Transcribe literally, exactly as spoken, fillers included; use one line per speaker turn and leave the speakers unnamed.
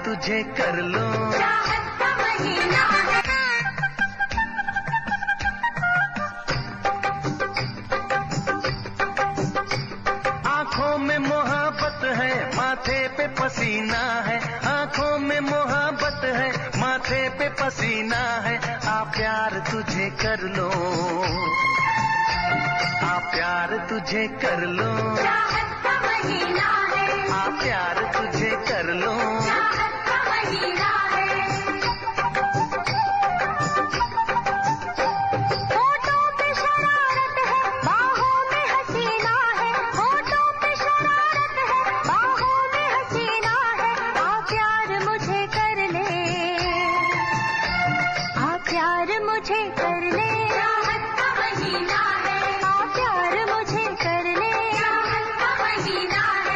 तुझे कर लूं।
चाहत का महीना है।
आँखों में मोहब्बत है, माथे पे पसीना है। आँखों में मोहब्बत है, माथे पे पसीना है। आ प्यार तुझे कर लो, आ प्यार तुझे कर लो।
चाहत का महीना है।
आ प्यार तुझे कर लो।
चाहत का महीना है। होठों पे शरारत है, बाहों में हसीना है। होठों पे शरारत है, बाहों में हसीना है। आ प्यार मुझे कर ले, आ प्यार मुझे कर ले। चाहत का महीना है। आ प्यार मुझे कर ले। चाहत का महीना है।